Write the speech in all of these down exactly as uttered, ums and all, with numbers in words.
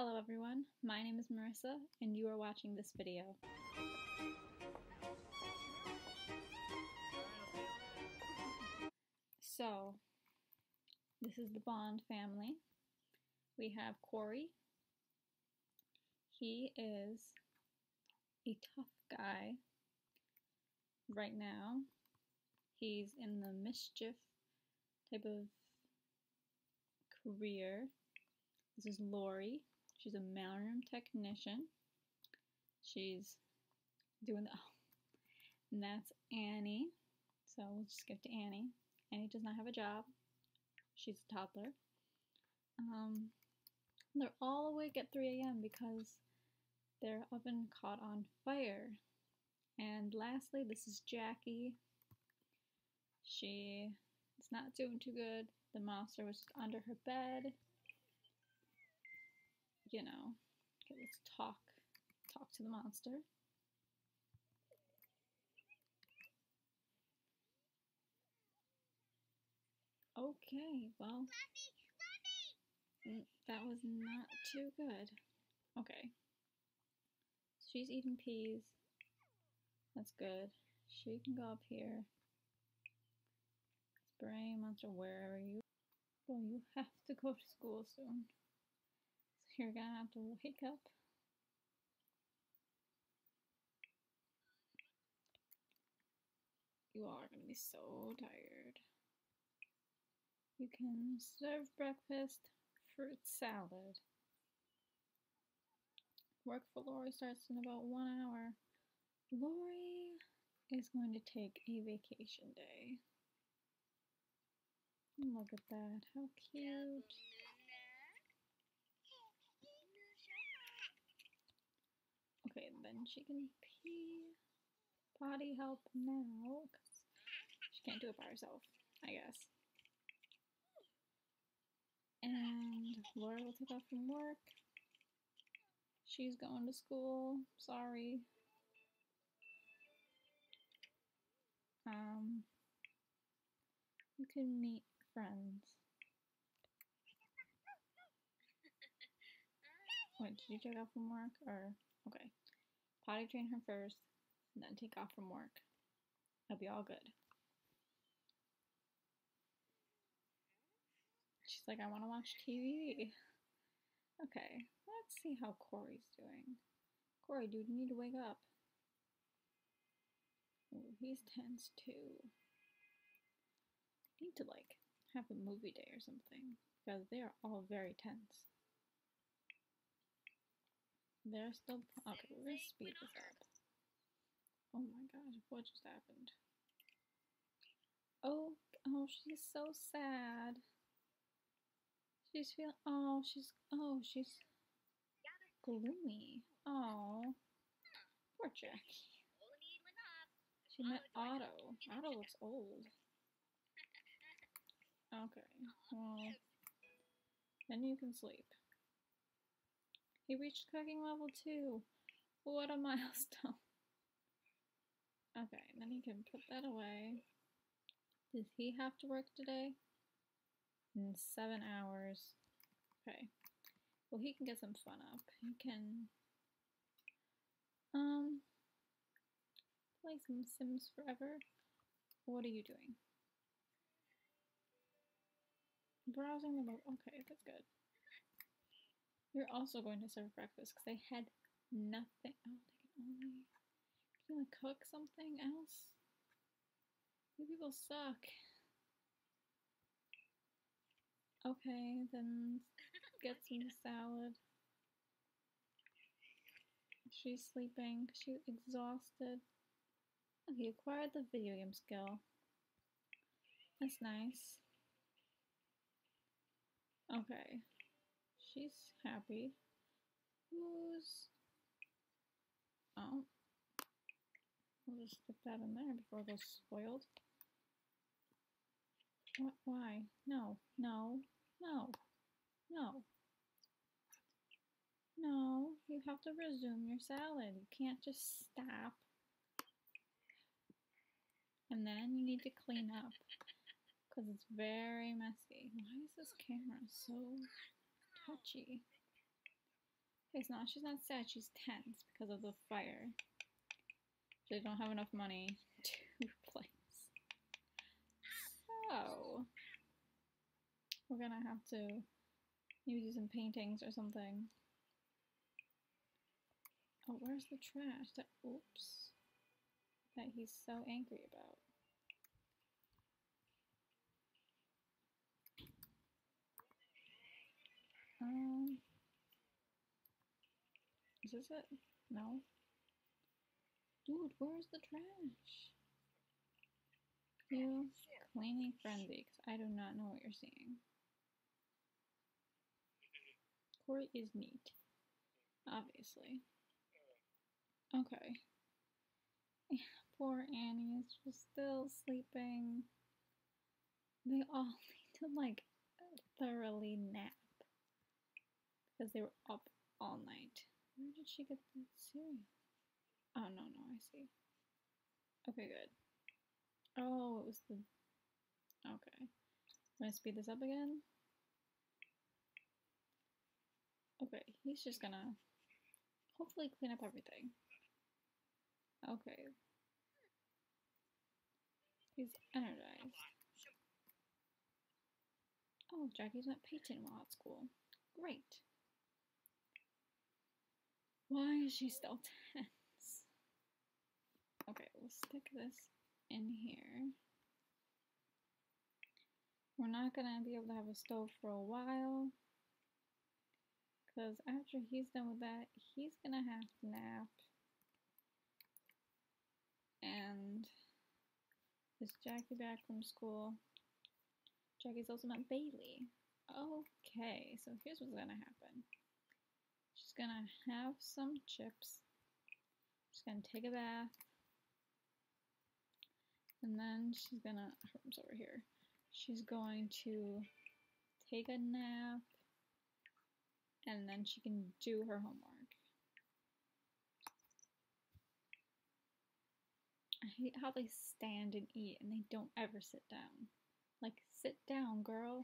Hello everyone, my name is Marissa and you are watching this video. So, this is the Bond family. We have Corey. He is a tough guy right now. He's in the mischief type of career. This is Lori. She's a mailroom technician. She's doing the, oh, and that's Annie. So we'll just skip to Annie. Annie does not have a job. She's a toddler. Um, they're all awake at three A M because their oven caught on fire. And lastly, this is Jackie. She is not doing too good. The monster was just under her bed. You know, okay, let's talk, talk to the monster. Okay, well, that was not too good. Okay, she's eating peas. That's good. She can go up here. Spray monster, where are you? Well, you have to go to school soon. So you're gonna have to wake up. You are gonna be so tired. You can serve breakfast, fruit salad. Work for Lori starts in about one hour. Lori is going to take a vacation day. Look at that, how cute. Okay, then she can pee. Potty help now, because she can't do it by herself, I guess. And Laura will take off from work. She's going to school, sorry. Um, you can meet friends. Wait, did you take off from work, or, okay. Potty train her first, and then take off from work. It'll be all good. She's like, I want to watch T V. Okay, let's see how Corey's doing. Corey, dude, you need to wake up. Ooh, he's tense too. I need to, like, have a movie day or something, because they are all very tense. They're still, okay, we're gonna speed this up. Oh my gosh, what just happened? Oh, oh, she's so sad. She's feeling, oh, she's, oh, she's gloomy. Oh, poor Jackie. She met Otto. Otto looks old. Okay, well, then you can sleep. He reached cooking level two. What a milestone. Okay, then he can put that away. Does he have to work today? In seven hours. Okay. Well, he can get some fun up. He can, um, play some Sims Forever. What are you doing? Browsing the boat. Okay, that's good. You're also going to serve breakfast because they had nothing. Oh, they can only. Can you cook something else? You people suck. Okay, then get some salad. She's sleeping. She's exhausted. Okay, acquired the video game skill. That's nice. Okay. She's happy. Who's... Oh. We'll just stick that in there before it goes spoiled. What? Why? No. No. No. No. No. You have to resume your salad. You can't just stop. And then you need to clean up. Because it's very messy. Why is this camera so touchy? Okay, so now she's not sad, she's tense because of the fire. They don't have enough money to replace. So, we're gonna have to maybe do some paintings or something. Oh, where's the trash? That, oops. That he's so angry about. Um, is this it? No. Dude, where's the trash? You cleaning frenzy, because I do not know what you're seeing. Corey is neat, obviously. Okay. Poor Annie is just still sleeping. They all need to like thoroughly nap because they were up all night. Where did she get that cereal? Oh, no, no, I see. Okay, good. Oh, it was the... Okay. I'm gonna speed this up again. Okay, he's just gonna hopefully clean up everything. Okay. He's energized. Oh, Jackie's met Peyton while at school. Great. Why is she still tense? Okay, we'll stick this in here. We're not gonna be able to have a stove for a while. Because after he's done with that, he's gonna have to nap. And is Jackie back from school? Jackie's also met Bailey. Okay, so here's what's gonna happen. She's gonna have some chips. She's gonna take a bath. And then she's gonna, her room's over here. She's going to take a nap. And then she can do her homework. I hate how they stand and eat and they don't ever sit down. Like, sit down, girl.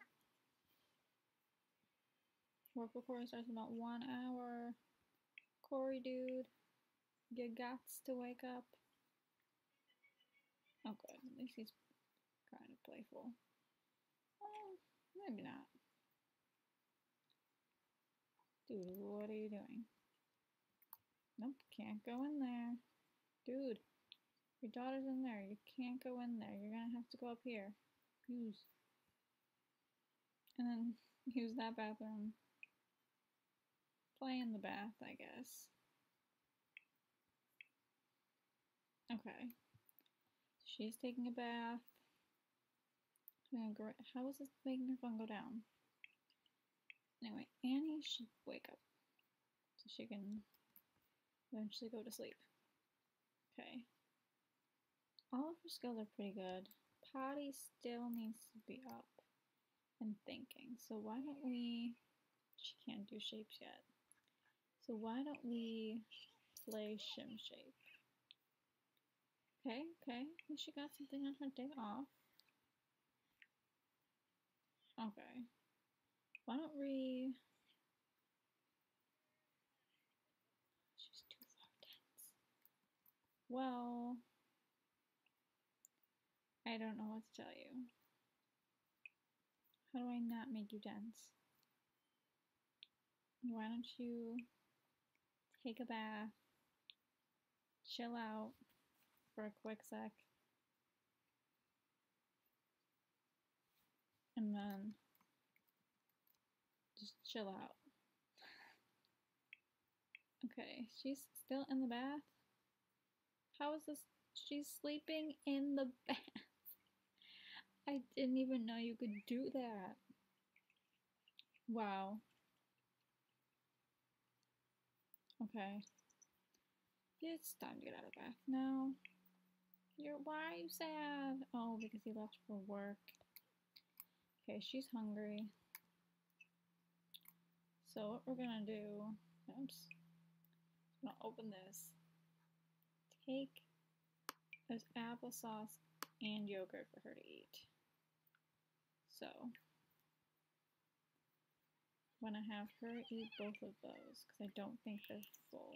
Work recording starts in about one hour. Corey, dude, you gots to wake up. Oh, good. At least he's kind of playful. Oh, maybe not. Dude, what are you doing? Nope, can't go in there. Dude, your daughter's in there. You can't go in there. You're gonna have to go up here. Use. And then use that bathroom. Play in the bath, I guess. Okay. She's taking a bath. How is this making her phone go down? Anyway, Annie should wake up so she can eventually go to sleep. Okay. All of her skills are pretty good. Potty still needs to be up and thinking. So why don't we... She can't do shapes yet. So why don't we play Shim Shape? Okay, okay. At least she got something on her day off. Okay. Why don't we... She's too far dense. Well... I don't know what to tell you. How do I not make you dense? Why don't you take a bath, chill out for a quick sec, and then just chill out. Okay, she's still in the bath? How is this? She's sleeping in the bath. I didn't even know you could do that. Wow. Okay. It's time to get out of the bath now. You're, why are you sad? Oh, because he left for work. Okay, she's hungry. So what we're gonna do, oops, I'm gonna open this. Take this applesauce and yogurt for her to eat. So, want to have her eat both of those because I don't think they're full.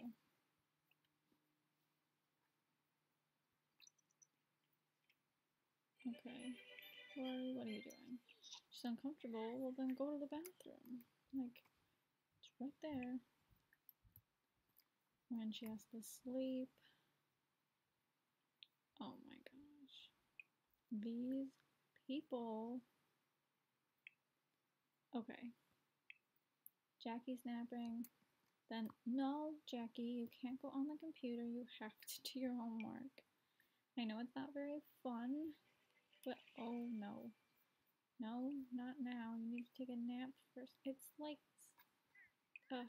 Okay, Lori, what are you doing? She's uncomfortable. Well, then go to the bathroom. Like, it's right there. When she has to sleep. Oh my gosh. These people. Okay. Jackie's napping. Then, no, Jackie, you can't go on the computer. You have to do your homework. I know it's not very fun, but oh no. No, not now. You need to take a nap first. It's like uh,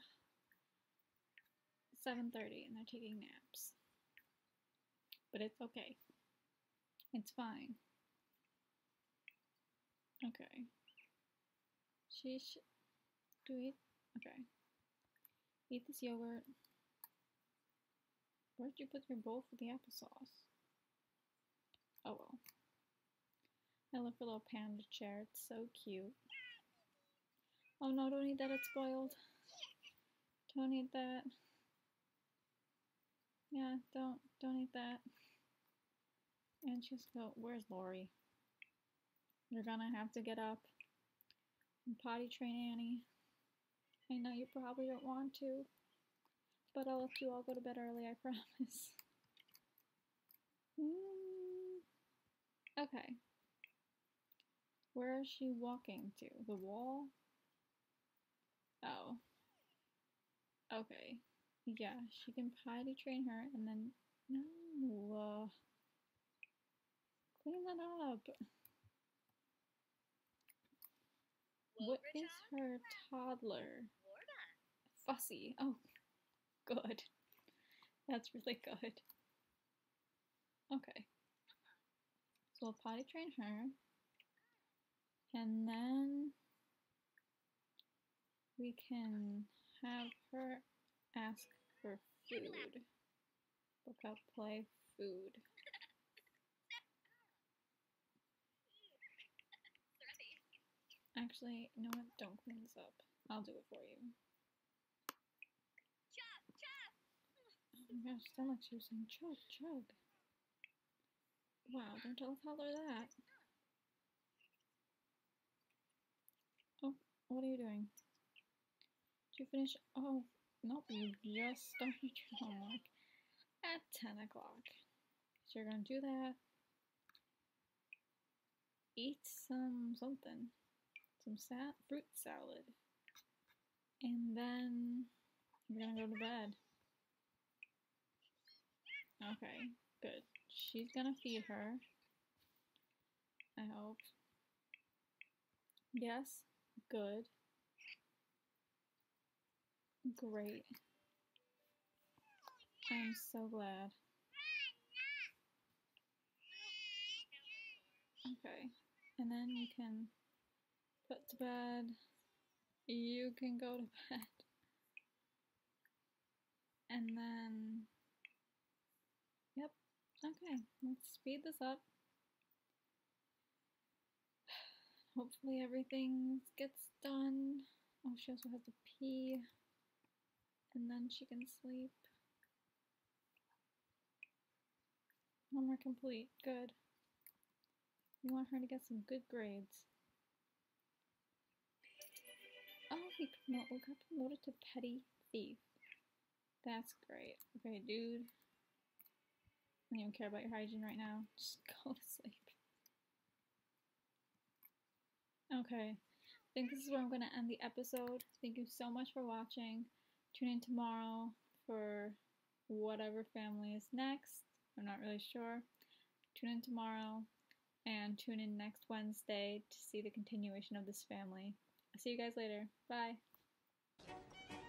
seven thirty and they're taking naps. But it's okay. It's fine. Okay. She should... Do we... Okay. Eat this yogurt. Where'd you put your bowl for the applesauce? Oh well. I love her little panda chair. It's so cute. Oh no, don't eat that. It's spoiled. Don't eat that. Yeah, don't don't eat that. And just go, where's Lori? You're gonna have to get up and potty train Annie. I know you probably don't want to, but I'll let you all go to bed early, I promise. Mm. Okay. Where is she walking to? The wall? Oh. Okay. Yeah, she can potty train her and then... No. Uh, clean that up. What is her toddler? Fussy. Oh, good. That's really good. Okay. So we'll potty train her. And then we can have her ask for food. Look up, play, food. Actually, you know what? Don't clean this up. I'll do it for you. Oh my gosh, sound like she was saying chug, chug. Wow, don't tell a toddler that. Oh, what are you doing? Did you finish? Oh, nope, you just started your homework at ten o'clock. So you're gonna do that. Eat some something. Some sa fruit salad. And then you're gonna go to bed. Okay, good. She's gonna feed her. I hope. Yes, good. Great. I'm so glad. Okay, and then you can put to bed. You can go to bed. And then, yep, okay, let's speed this up. Hopefully everything gets done. Oh, she also has to pee. And then she can sleep. Homework complete. Good. You want her to get some good grades. Oh, we, promote, we got promoted to petty thief. That's great. Okay, dude. I don't even care about your hygiene right now. Just go to sleep. Okay. I think this is where I'm going to end the episode. Thank you so much for watching. Tune in tomorrow for whatever family is next. I'm not really sure. Tune in tomorrow and tune in next Wednesday to see the continuation of this family. I'll see you guys later. Bye.